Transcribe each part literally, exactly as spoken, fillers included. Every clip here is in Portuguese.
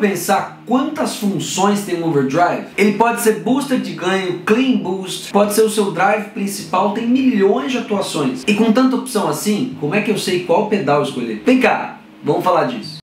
pensar quantas funções tem um overdrive? Ele pode ser booster de ganho, clean boost, pode ser o seu drive principal, tem milhões de atuações. E com tanta opção assim, como é que eu sei qual pedal escolher? Vem cá, vamos falar disso.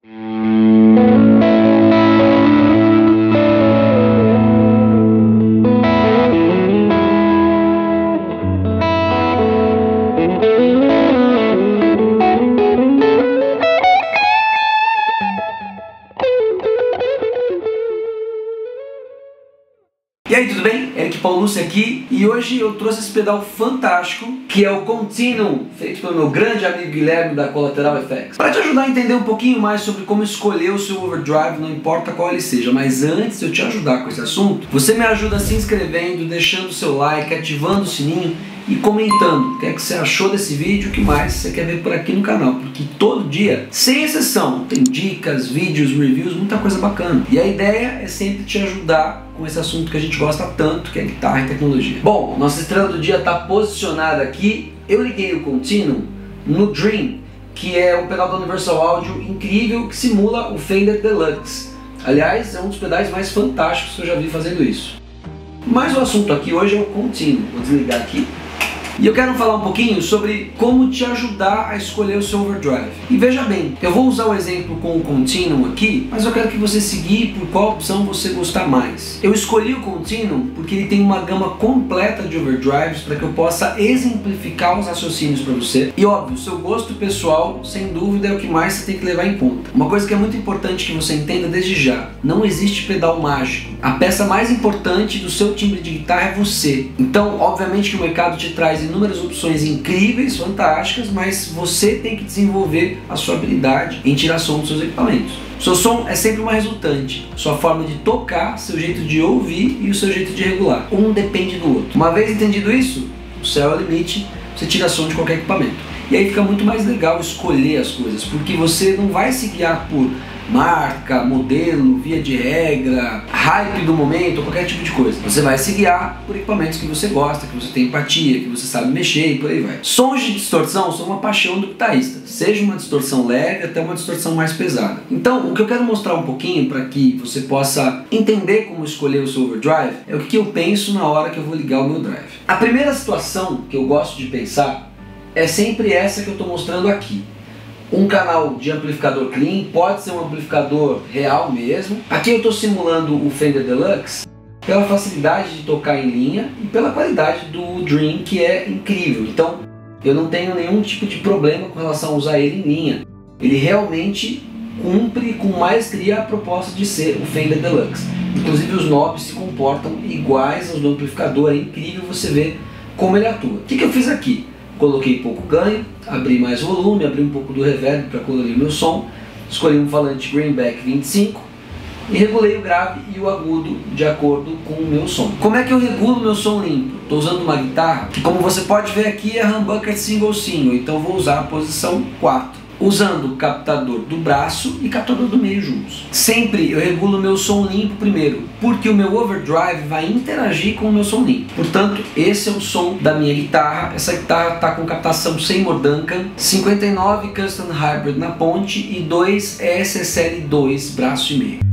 E aí, tudo bem? Eric Paulucci aqui, e hoje eu trouxe esse pedal fantástico que é o Continuum, feito pelo meu grande amigo Guilherme da Collateral Effects, para te ajudar a entender um pouquinho mais sobre como escolher o seu overdrive, não importa qual ele seja. Mas antes de eu te ajudar com esse assunto, você me ajuda se inscrevendo, deixando o seu like, ativando o sininho e comentando o que é que você achou desse vídeo, o que mais você quer ver por aqui no canal, porque todo dia, sem exceção, tem dicas, vídeos, reviews, muita coisa bacana. E a ideia é sempre te ajudar com esse assunto que a gente gosta tanto, que é guitarra e tecnologia. Bom, nossa estrela do dia está posicionada aqui. Eu liguei o Continuum no Dream, que é um pedal da Universal Audio incrível que simula o Fender Deluxe. Aliás, é um dos pedais mais fantásticos que eu já vi fazendo isso. Mas o assunto aqui hoje é o Continuum. Vou desligar aqui. E eu quero falar um pouquinho sobre como te ajudar a escolher o seu overdrive. E veja bem, eu vou usar o exemplo com o Continuum aqui, mas eu quero que você seguir por qual opção você gostar mais. Eu escolhi o Continuum porque ele tem uma gama completa de overdrives para que eu possa exemplificar os raciocínios para você. E óbvio, o seu gosto pessoal, sem dúvida, é o que mais você tem que levar em conta. Uma coisa que é muito importante que você entenda desde já: não existe pedal mágico. A peça mais importante do seu timbre de guitarra é você. Então, obviamente que o mercado te traz inúmeras opções incríveis, fantásticas, mas você tem que desenvolver a sua habilidade em tirar som dos seus equipamentos. Seu som é sempre uma resultante, sua forma de tocar, seu jeito de ouvir e o seu jeito de regular. Um depende do outro. Uma vez entendido isso, o céu é o limite, você tira som de qualquer equipamento. E aí fica muito mais legal escolher as coisas, porque você não vai se guiar por marca, modelo, via de regra, hype do momento, ou qualquer tipo de coisa. Você vai se guiar por equipamentos que você gosta, que você tem empatia, que você sabe mexer e por aí vai. Sons de distorção são uma paixão do guitarrista, seja uma distorção leve até uma distorção mais pesada. Então, o que eu quero mostrar um pouquinho para que você possa entender como escolher o seu overdrive é o que eu penso na hora que eu vou ligar o meu drive. A primeira situação que eu gosto de pensar é sempre essa que eu estou mostrando aqui. Um canal de amplificador clean, pode ser um amplificador real mesmo. Aqui eu estou simulando o Fender Deluxe pela facilidade de tocar em linha e pela qualidade do Dream, que é incrível. Então eu não tenho nenhum tipo de problema com relação a usar ele em linha. Ele realmente cumpre com maestria a proposta de ser o Fender Deluxe. Inclusive os knobs se comportam iguais aos do amplificador, é incrível você ver como ele atua. O que, que eu fiz aqui? Coloquei pouco ganho, abri mais volume, abri um pouco do reverb para colorir meu som, escolhi um falante Greenback vinte e cinco e regulei o grave e o agudo de acordo com o meu som. Como é que eu regulo meu som limpo? Estou usando uma guitarra que, como você pode ver aqui, é humbucker single single, então vou usar a posição quatro, usando o captador do braço e captador do meio juntos. Sempre eu regulo o meu som limpo primeiro, porque o meu overdrive vai interagir com o meu som limpo. Portanto, esse é o som da minha guitarra. Essa guitarra está com captação Seymour Duncan, cinquenta e nove Custom Hybrid na ponte e dois E S S L dois braço e meio.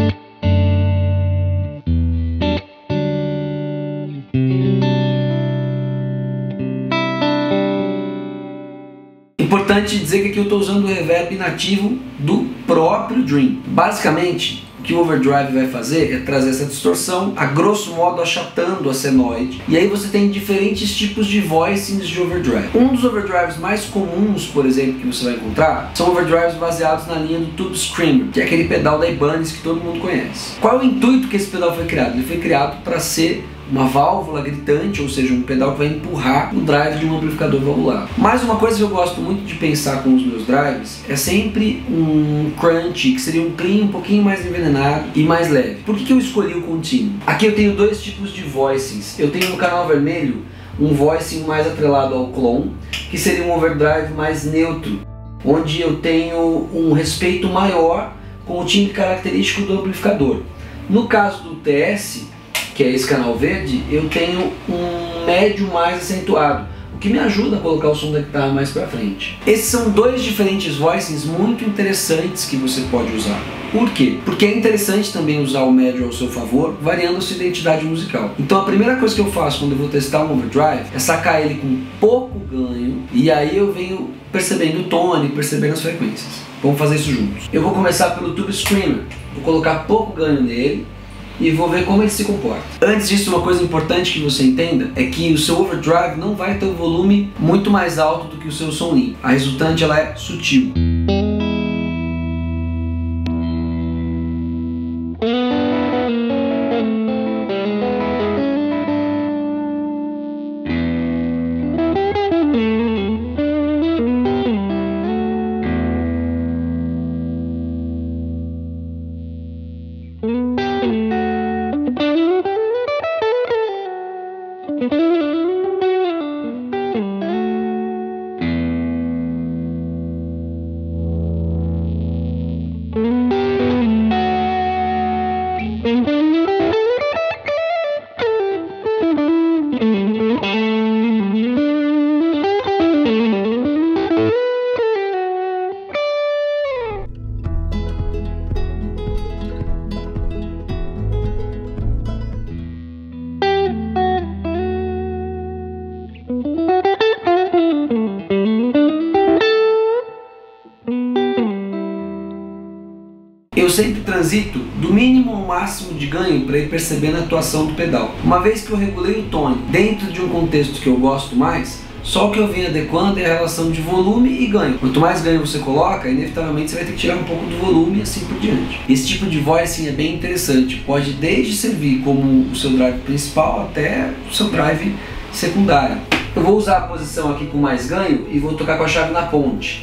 Importante dizer que aqui eu estou usando o reverb nativo do próprio Dream. Basicamente, o que o overdrive vai fazer é trazer essa distorção, a grosso modo achatando a senoide. E aí você tem diferentes tipos de voicings de overdrive. Um dos overdrives mais comuns, por exemplo, que você vai encontrar, são overdrives baseados na linha do Tube Screamer, que é aquele pedal da Ibanez que todo mundo conhece. Qual é o intuito que esse pedal foi criado? Ele foi criado para ser uma válvula gritante, ou seja, um pedal que vai empurrar o drive de um amplificador valvular. Mas uma coisa que eu gosto muito de pensar com os meus drives é sempre um crunch, que seria um clean um pouquinho mais envenenado e mais leve. Por que que eu escolhi o Continuum? Aqui eu tenho dois tipos de voicings. Eu tenho no canal vermelho um voicing mais atrelado ao clone, que seria um overdrive mais neutro, onde eu tenho um respeito maior com o timbre característico do amplificador. No caso do T S, que é esse canal verde, eu tenho um médio mais acentuado, o que me ajuda a colocar o som da guitarra mais para frente. Esses são dois diferentes voicings muito interessantes que você pode usar. Por quê? Porque é interessante também usar o médio ao seu favor, variando a sua identidade musical. Então a primeira coisa que eu faço quando eu vou testar um overdrive é sacar ele com pouco ganho, e aí eu venho percebendo o tone, percebendo as frequências. Vamos fazer isso juntos. Eu vou começar pelo Tube Screamer, vou colocar pouco ganho nele e vou ver como ele se comporta. Antes disso, uma coisa importante que você entenda é que o seu overdrive não vai ter um volume muito mais alto do que o seu som limpo. A resultante ela é sutil. Eu sempre transito do mínimo ao máximo de ganho para ir percebendo a atuação do pedal. Uma vez que eu regulei o tone dentro de um contexto que eu gosto mais, só o que eu venho adequando é a relação de volume e ganho. Quanto mais ganho você coloca, inevitavelmente você vai ter que tirar um pouco do volume e assim por diante. Esse tipo de voicing é bem interessante, pode desde servir como o seu drive principal até o seu drive secundário. Eu vou usar a posição aqui com mais ganho e vou tocar com a chave na ponte.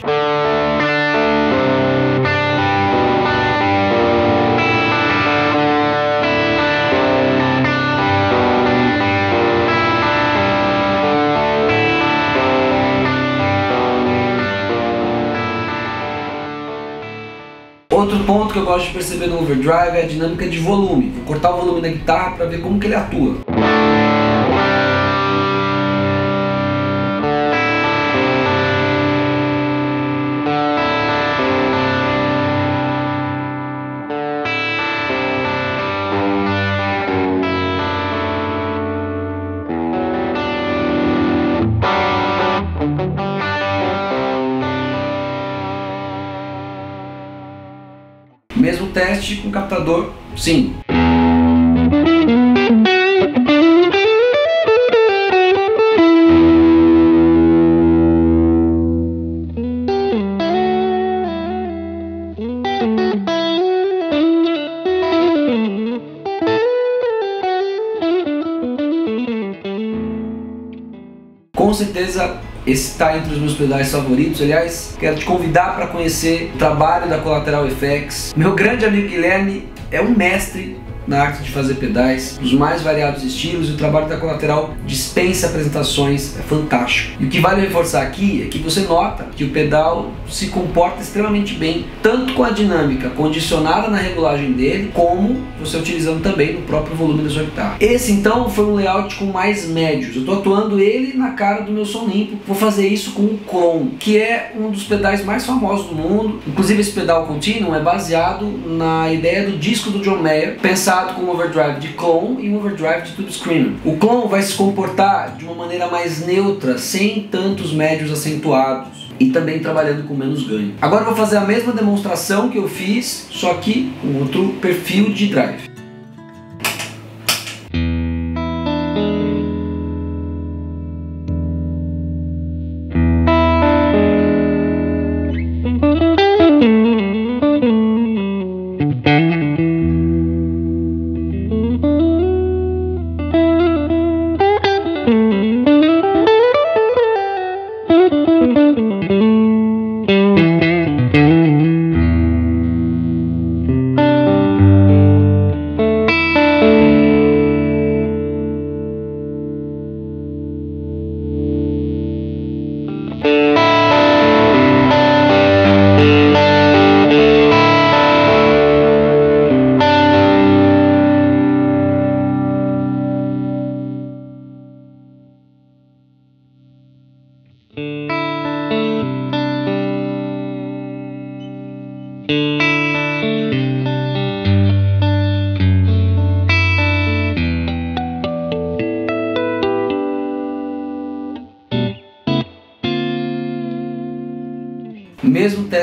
Outro ponto que eu gosto de perceber no overdrive é a dinâmica de volume. Vou cortar o volume da guitarra para ver como que ele atua. Mesmo teste com captador, sim. Com certeza esse está entre os meus pedais favoritos. Aliás, quero te convidar para conhecer o trabalho da Collateral Effects. Meu grande amigo Guilherme é um mestre na arte de fazer pedais, os mais variados estilos, e o trabalho da Collateral dispensa apresentações, é fantástico. E o que vale reforçar aqui é que você nota que o pedal se comporta extremamente bem, tanto com a dinâmica condicionada na regulagem dele, como você utilizando também no próprio volume da sua guitarra. Esse então foi um layout com mais médios, eu estou atuando ele na cara do meu som limpo. Vou fazer isso com o Clone, que é um dos pedais mais famosos do mundo. Inclusive esse pedal contínuo é baseado na ideia do disco do John Mayer, pensado com um overdrive de Clone e um overdrive de Tube Screamer. O Clone vai se comportar de uma maneira mais neutra, sem tantos médios acentuados, e também trabalhando com menos ganho. Agora eu vou fazer a mesma demonstração que eu fiz, só que com outro perfil de drive.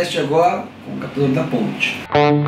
teste agora com o captador da ponte.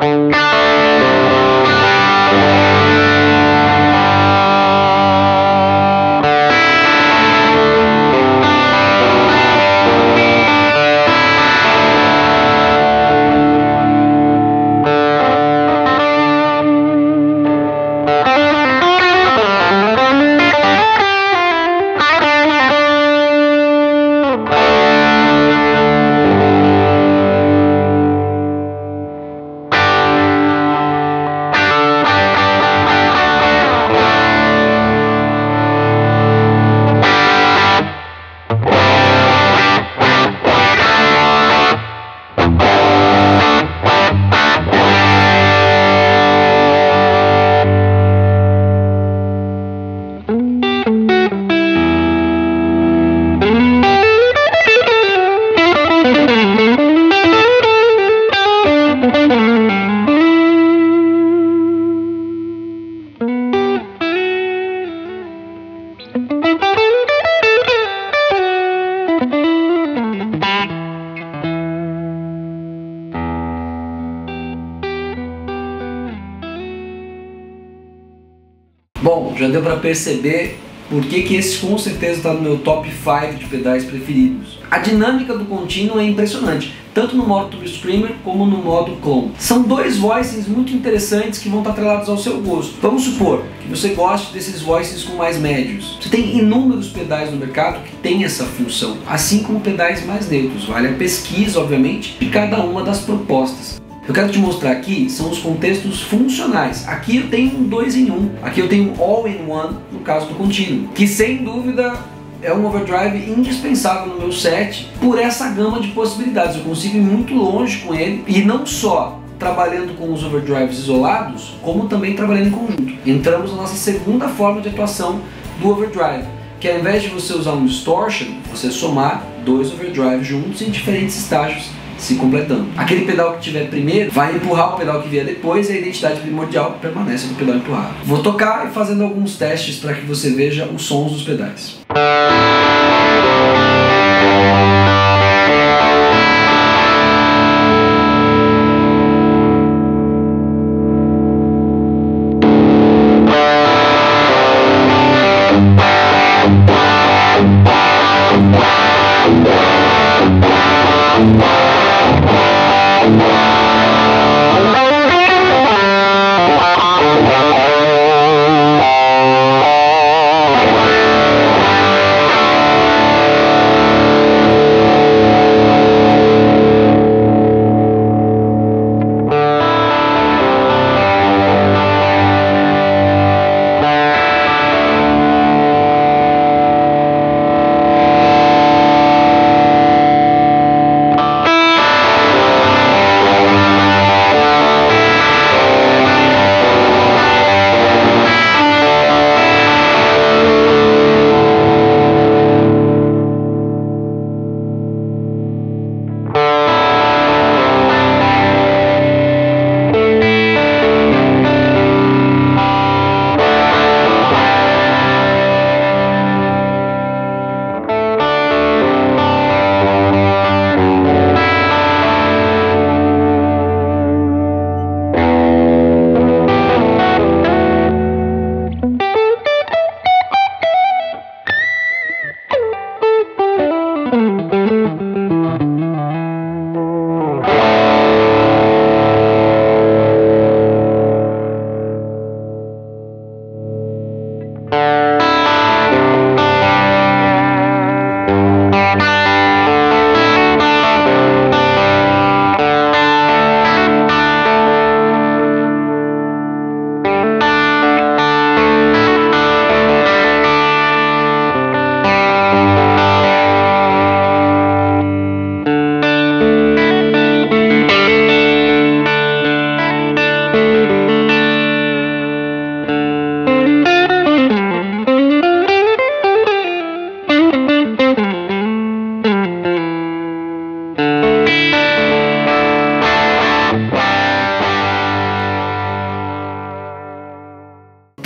Bom, já deu para perceber por que que esse com certeza está no meu top cinco de pedais preferidos. A dinâmica do contínuo é impressionante, tanto no modo Tube Screamer como no modo Clone. São dois voicings muito interessantes que vão estar atrelados ao seu gosto. Vamos supor que você goste desses voicings com mais médios. Você tem inúmeros pedais no mercado que tem essa função, assim como pedais mais neutros. Vale a pesquisa, obviamente, de cada uma das propostas. Eu quero te mostrar aqui são os contextos funcionais. Aqui eu tenho um dois em um, aqui eu tenho um all-in-one no caso do contínuo, que sem dúvida é um overdrive indispensável no meu set por essa gama de possibilidades. Eu consigo ir muito longe com ele e não só trabalhando com os overdrives isolados, como também trabalhando em conjunto. Entramos na nossa segunda forma de atuação do overdrive, que ao invés de você usar um distortion, você somar dois overdrives juntos em diferentes estágios se completando. Aquele pedal que tiver primeiro vai empurrar o pedal que vier depois e a identidade primordial permanece do pedal empurrado. Vou tocar e fazendo alguns testes para que você veja os sons dos pedais.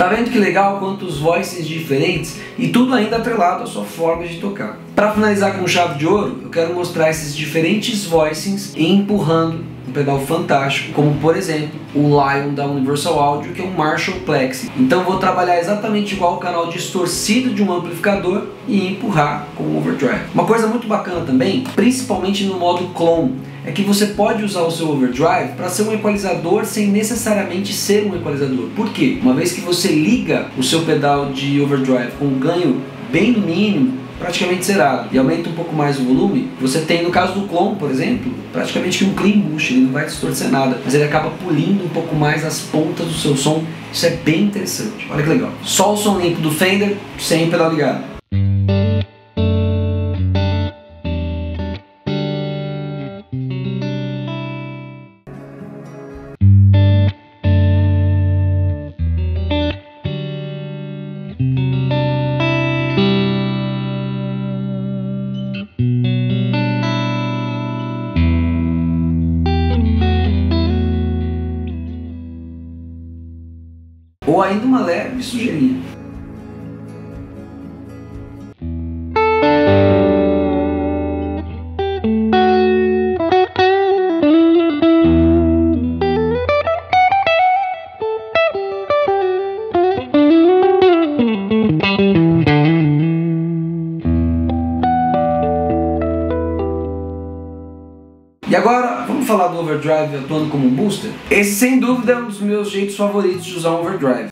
Tá vendo que legal quantos voices diferentes e tudo ainda atrelado à sua forma de tocar. Para finalizar com chave de ouro, eu quero mostrar esses diferentes voicings empurrando um pedal fantástico, como por exemplo o Lion da Universal Audio, que é um Marshall Plexi. Então vou trabalhar exatamente igual o canal distorcido de um amplificador e empurrar com o overdrive. Uma coisa muito bacana também, principalmente no modo clone, é que você pode usar o seu overdrive para ser um equalizador sem necessariamente ser um equalizador. Por quê? Uma vez que você liga o seu pedal de overdrive com um ganho bem no mínimo, praticamente zerado, e aumenta um pouco mais o volume, você tem, no caso do clone, por exemplo, praticamente um clean boost, ele não vai distorcer nada, mas ele acaba polindo um pouco mais as pontas do seu som. Isso é bem interessante, olha que legal. Só o som limpo do Fender, sem o pedal ligado. Ou ainda uma leve sujeirinha. E agora, vamos falar do overdrive atuando como um booster? Esse, sem dúvida, é um dos meus jeitos favoritos de usar um overdrive.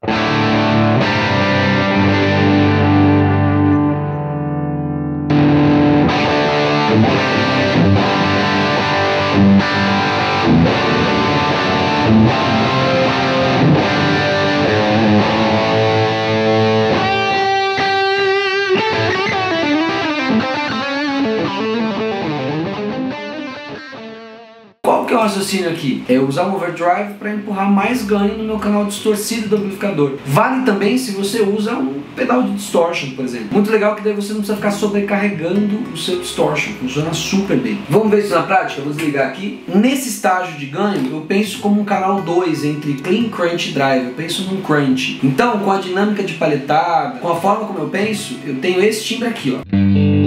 Qual que é o raciocínio aqui? É usar um overdrive para empurrar mais ganho no meu canal distorcido do amplificador. Vale também se você usa um pedal de distortion, por exemplo. Muito legal que daí você não precisa ficar sobrecarregando o seu distortion. Funciona super bem. Vamos ver isso na prática? Vou desligar aqui. Nesse estágio de ganho, eu penso como um canal dois entre clean, crunch e drive. Eu penso num crunch. Então, com a dinâmica de paletada, com a forma como eu penso, eu tenho esse timbre aqui, ó.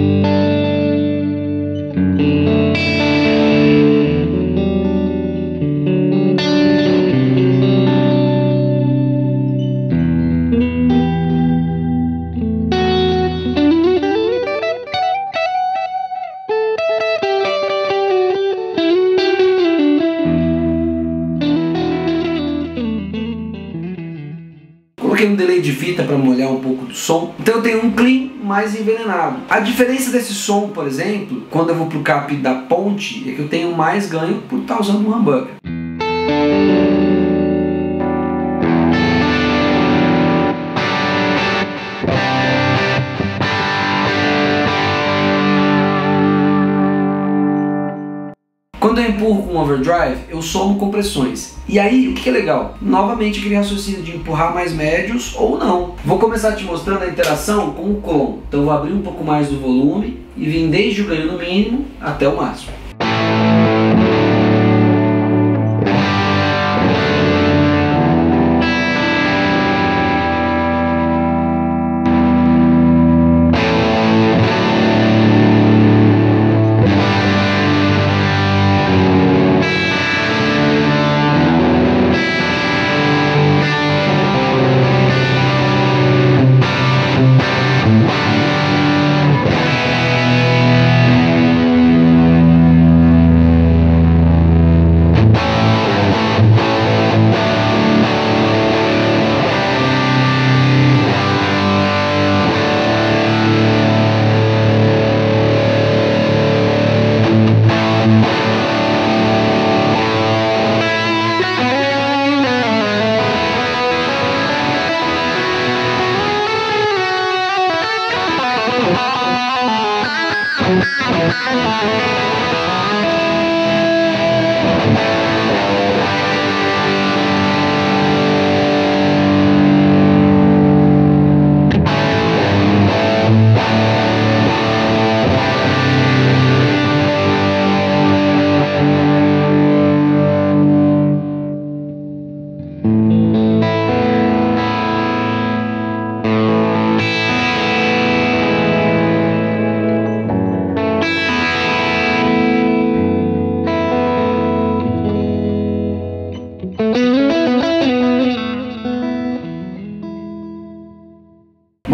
Coloquei um delay de fita para molhar um pouco do som. Então eu tenho um clean mais envenenado. A diferença desse som, por exemplo, quando eu vou pro cap da ponte, é que eu tenho mais ganho por estar usando um humbucker. Quando eu empurro com overdrive, eu somo compressões. E aí, o que é legal? Novamente aquele raciocínio de empurrar mais médios ou não. Vou começar te mostrando a interação com o clone. Então vou abrir um pouco mais do volume e vim desde o ganho no mínimo até o máximo.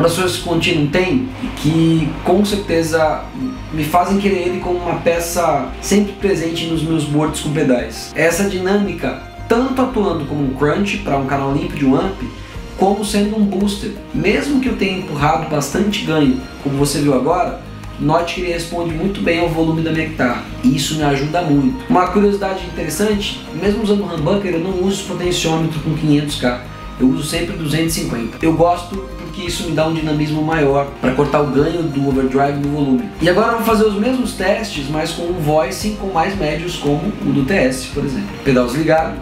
das coisas que o Continuum tem e que com certeza me fazem querer ele como uma peça sempre presente nos meus boards com pedais é essa dinâmica, tanto atuando como um crunch para um canal limpo de um amp, como sendo um booster. Mesmo que eu tenha empurrado bastante ganho, como você viu agora, note que ele responde muito bem ao volume da minha guitarra, e isso me ajuda muito. Uma curiosidade interessante, mesmo usando o humbucker, eu não uso potenciômetro com quinhentos K, eu uso sempre duzentos e cinquenta. Eu gosto porque isso me dá um dinamismo maior para cortar o ganho do overdrive do volume. E agora eu vou fazer os mesmos testes, mas com um voicing com mais médios, como o do T S, por exemplo. Pedal desligado.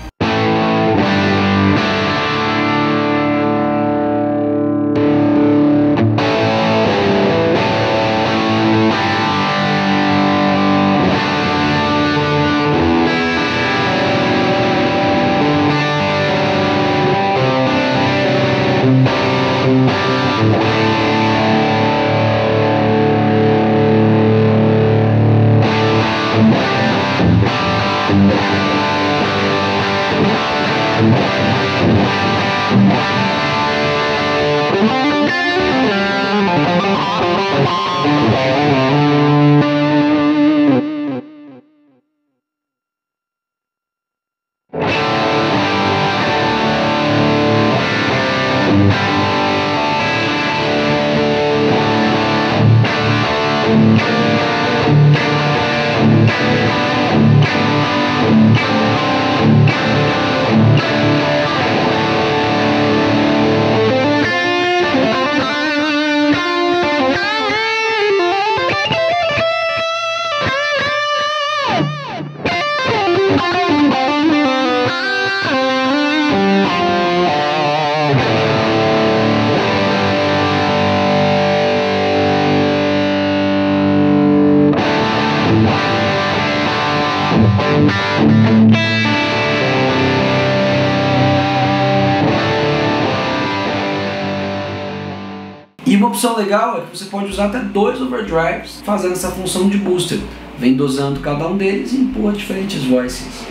E uma opção legal é que você pode usar até dois overdrives fazendo essa função de booster. Vem dosando cada um deles e empurra diferentes voices.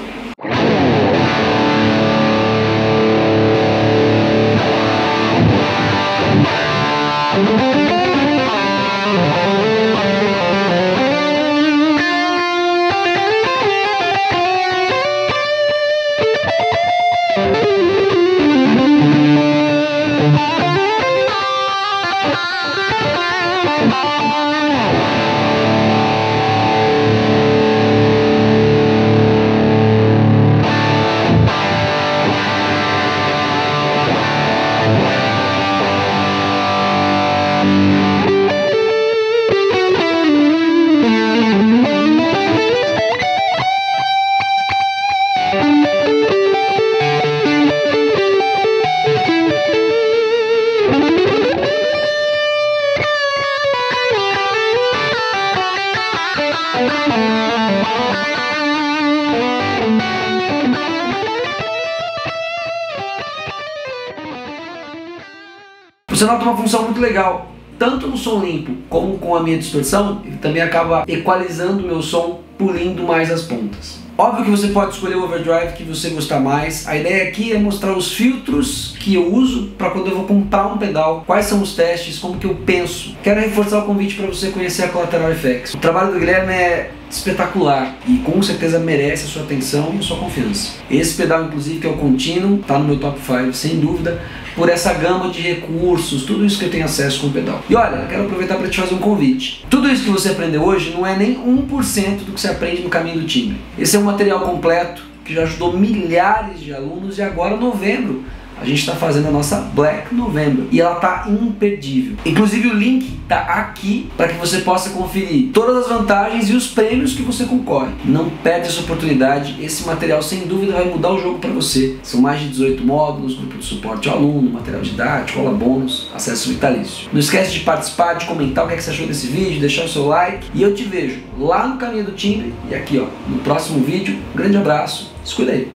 Você nota uma função muito legal, tanto no som limpo como com a minha distorção, ele também acaba equalizando o meu som, pulindo mais as pontas. Óbvio que você pode escolher o overdrive que você gostar mais. A ideia aqui é mostrar os filtros que eu uso para quando eu vou comprar um pedal, quais são os testes, como que eu penso. Quero reforçar o convite para você conhecer a Collateral Effects. O trabalho do Guilherme é espetacular e com certeza merece a sua atenção e a sua confiança. Esse pedal, inclusive, que é o Continuum, está no meu top cinco, sem dúvida, por essa gama de recursos, tudo isso que eu tenho acesso com o pedal. E olha, eu quero aproveitar para te fazer um convite. Tudo isso que você aprendeu hoje não é nem um por cento do que você aprende no caminho do timbre. Esse é um material completo que já ajudou milhares de alunos e agora, em novembro, a gente está fazendo a nossa Black November e ela tá imperdível. Inclusive o link tá aqui para que você possa conferir todas as vantagens e os prêmios que você concorre. Não perde essa oportunidade, esse material sem dúvida vai mudar o jogo para você. São mais de dezoito módulos, grupo de suporte ao aluno, material didático, aula bônus, acesso vitalício. Não esquece de participar, de comentar o que, é que você achou desse vídeo, deixar o seu like e eu te vejo lá no caminho do timbre e aqui ó, no próximo vídeo. Um grande abraço, se cuida aí.